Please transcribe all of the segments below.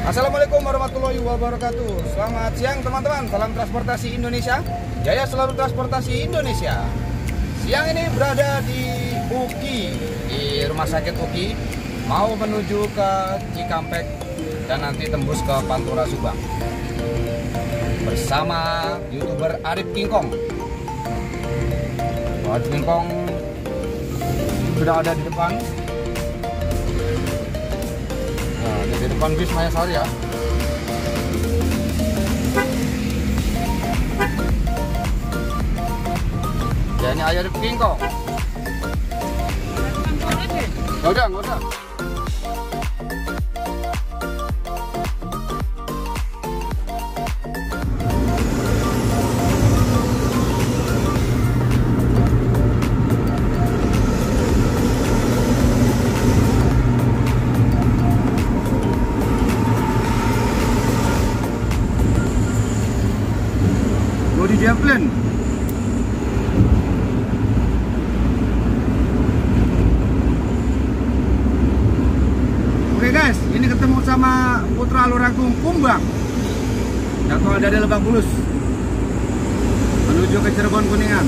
Assalamualaikum warahmatullahi wabarakatuh. Selamat siang teman-teman. Salam transportasi Indonesia. Jaya selalu transportasi Indonesia. Siang ini berada di UKI, di Rumah Sakit UKI, mau menuju ke Cikampek dan nanti tembus ke Pantura Subang. Bersama YouTuber Arif Kingkong. Arif Kingkong sudah ada di depan. Nah, di depan bis Maya Sari ya. Ya, ini Arif Kingkong. Nggak usah. Di Javelin. Oke guys, ini ketemu sama Putra Luragung Kumbang. Jadwal dari Lebak Bulus menuju ke Cirebon Kuningan.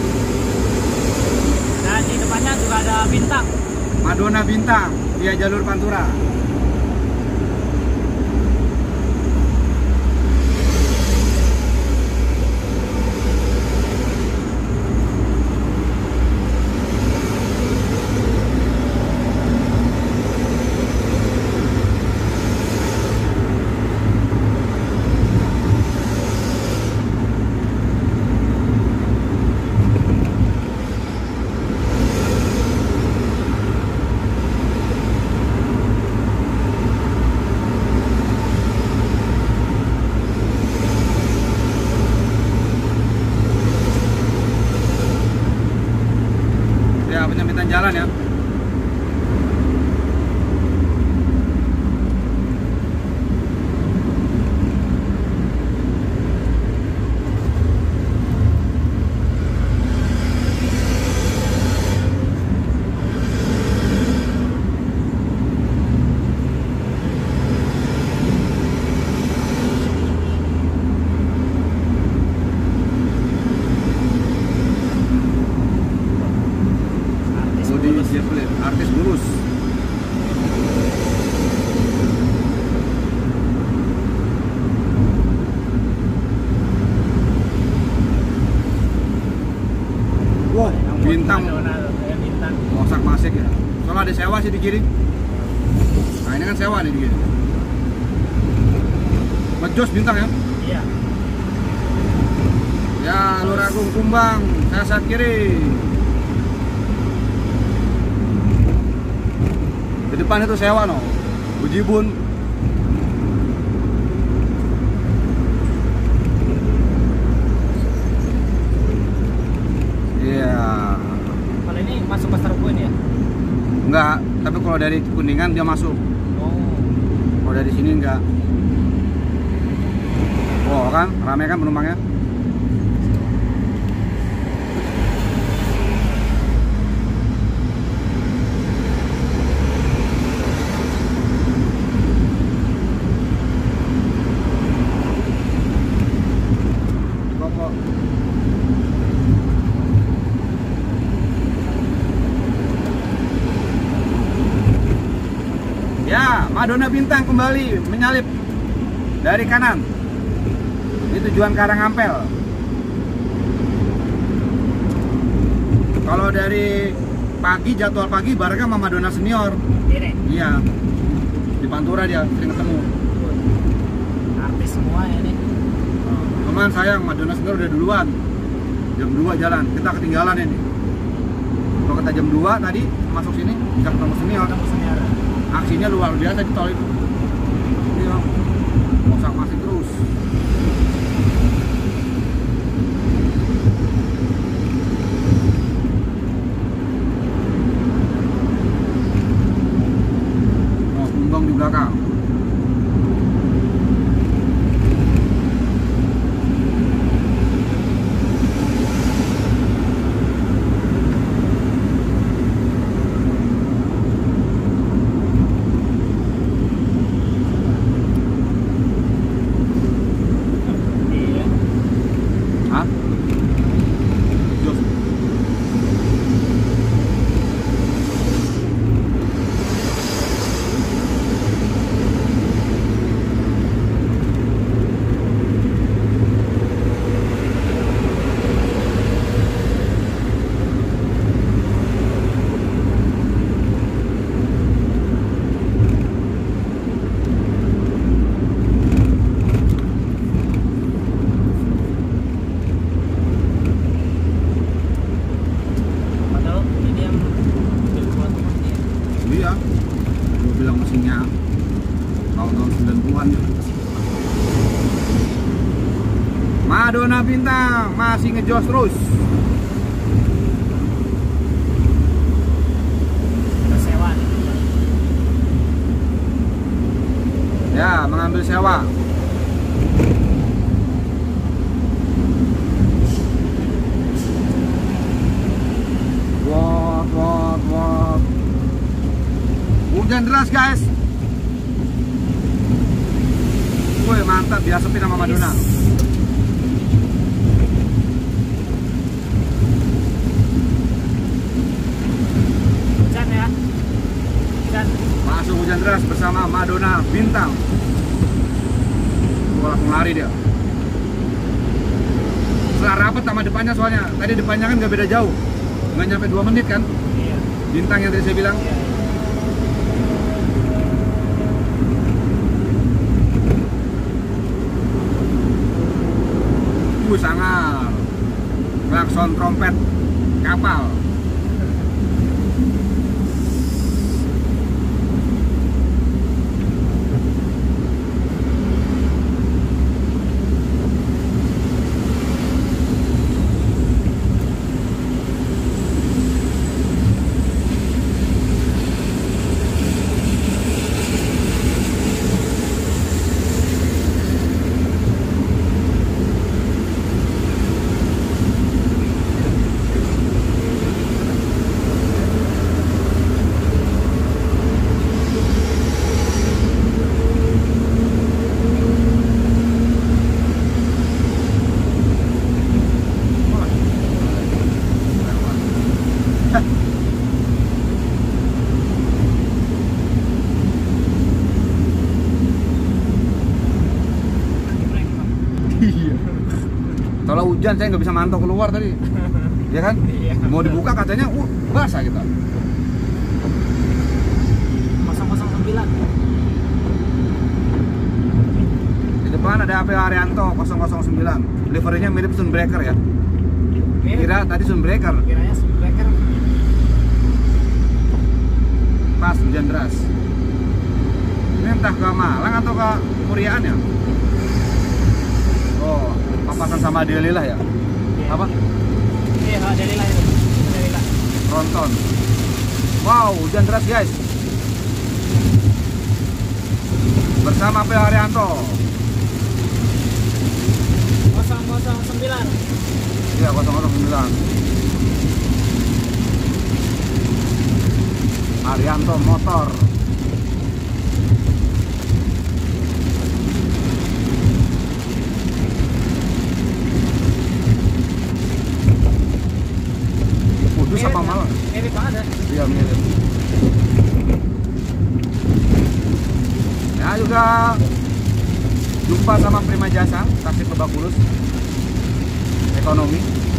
Nah, di depannya juga ada Bintang. Madonna Bintang via jalur Pantura. Penyempitan jalan ya. Artis Bulus. Wow, Bintang. Mosak masik ya. Soalnya ada sewa sih di kiri. Nah, ini kan sewa nih di kiri. Ngejos Bintang ya? Iya. Ya, Luragung Kumbang, saya saat kiri. Di depan itu sewa no, Ujibun. Iya. Kalau ini masuk Pasar Rebo ini ya? Enggak, tapi kalau dari Kuningan dia masuk. Oh. Kalau dari sini enggak. Oh kan, ramai kan penumpangnya. Ya, Madonna Bintang kembali menyalip dari kanan. Ini tujuan Karangampel. Kalau dari pagi, jadwal pagi barengnya sama Madonna Senior. Iya. Di Pantura dia sering ketemu. Artis semua ya ini. Cuman sayang Madonna Senior udah duluan. Jam 2 jalan, kita ketinggalan ini. Kalau kita jam 2 tadi masuk sini bisa ketemu Senior. Aksinya luar biasa di tol itu. Iya, mosak masih terus. Oh, Kumbang di belakang. mesinnya tahun-tahun 90-an. Madonna Bintang masih ngejos terus. Sewa nih. Ya, mengambil sewa. Wot. Hujan deras guys. Woi mantap, diasepin sama Madonna. Hujan ya. Hujan. Masuk hujan deras bersama Madonna Bintang. Gua langsung lari dia. Setelah rapet sama depannya soalnya. Tadi depannya kan gak beda jauh. Nggak nyampe 2 menit kan. Iya. Bintang yang tadi saya bilang. Iya. Sangar. Klakson trompet kapal. Kalau hujan saya nggak bisa mantau keluar tadi, ya kan? Iya. Mau dibuka kacanya, basah kita. 009. Di depan ada AP Haryanto 009. Liverynya mirip Sunbreaker ya. Kira tadi Sunbreaker. Kiranya Sunbreaker. Pas hujan deras. Ini entah ke Malang atau ke Kuriaan ya? Oh, papasan sama Delilah ya? Apa? Iya, Delilah itu. Delilah. Tronton. Wow, hujan deras guys. Bersama AP Haryanto. 009. Iya, 009. Haryanto motor. Kudus apa Malang? Mirip banget ya. Iya mirip. Ya juga jumpa sama Prima Jasa, taksi Lebak Bulus ekonomi.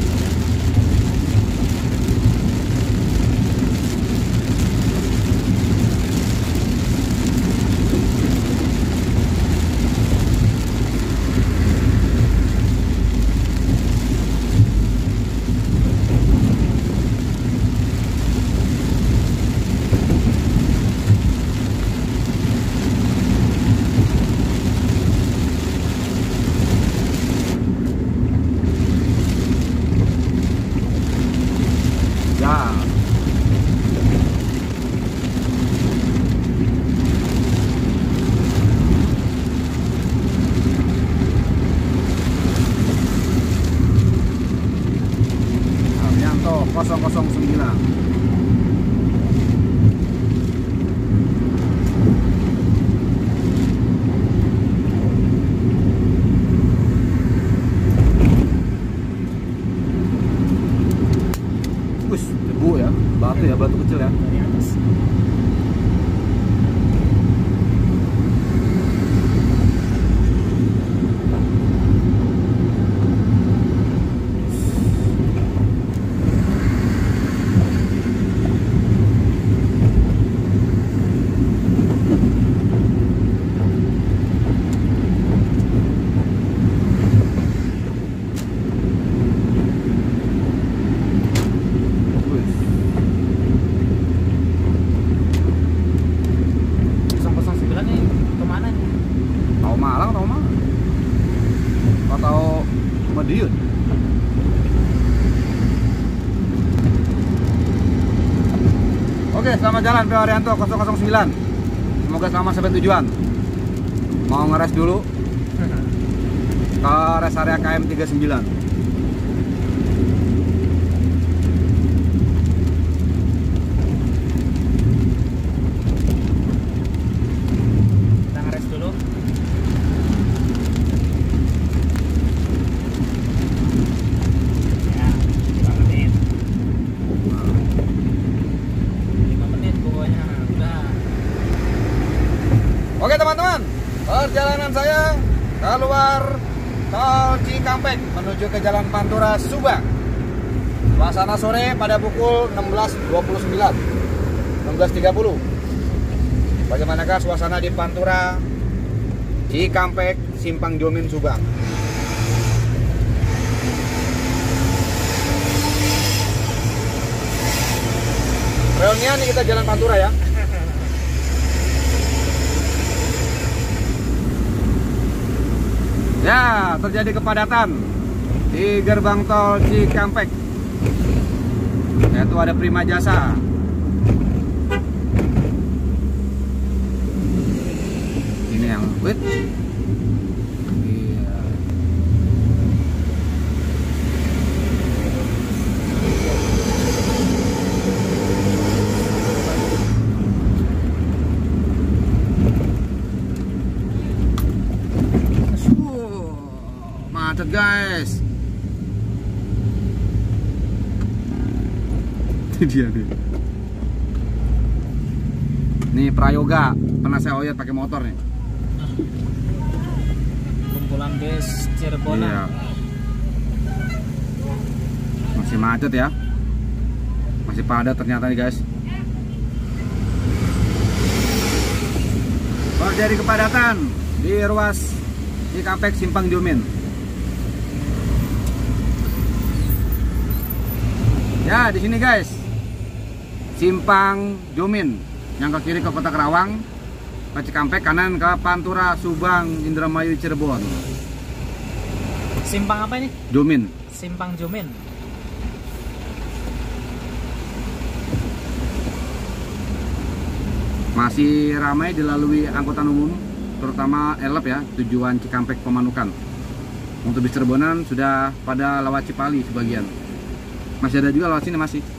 Ya. Haryanto 009. Wih, debu ya, batu kecil ya. Dari atas. Wih. Madiun. Oke, selamat jalan Pak Arianto 009. Semoga selamat sampai tujuan. Mau ngeres dulu ke rest area KM 39. Kita ngeres dulu. Ya, 5 menit. 5 menit pokoknya udah. Oke teman-teman, perjalanan saya keluar tol Cikampek menuju ke Jalan Pantura Subang. Suasana sore pada pukul 16.29, 16.30. Bagaimanakah suasana di Pantura Cikampek, Simpang Jomin, Subang? Reunian nih kita Jalan Pantura ya. Ya, terjadi kepadatan di gerbang tol Cikampek. Yaitu ada Prima Jasa. Ini yang wait. Iya. Macet guys. Itu dia nih. Nih Prayoga, pernah saya oyot pakai motor nih. Kumpulan base Cirebon. Iya. Masih macet ya. Masih padat ternyata nih guys. Terjadi kepadatan di ruas Cikampek Simpang Jomin. Ya, di sini guys. Simpang Jomin. Yang ke kiri ke Kota Kerawang, ke Cikampek, kanan ke Pantura, Subang, Indramayu, Cirebon. Simpang apa ini? Jomin. Simpang Jomin. Masih ramai dilalui angkutan umum, terutama elep ya, tujuan Cikampek Pemanukan. Untuk bis Cirebonan sudah pada lewat Cipali sebagian. Masih ada juga lewat sini masih.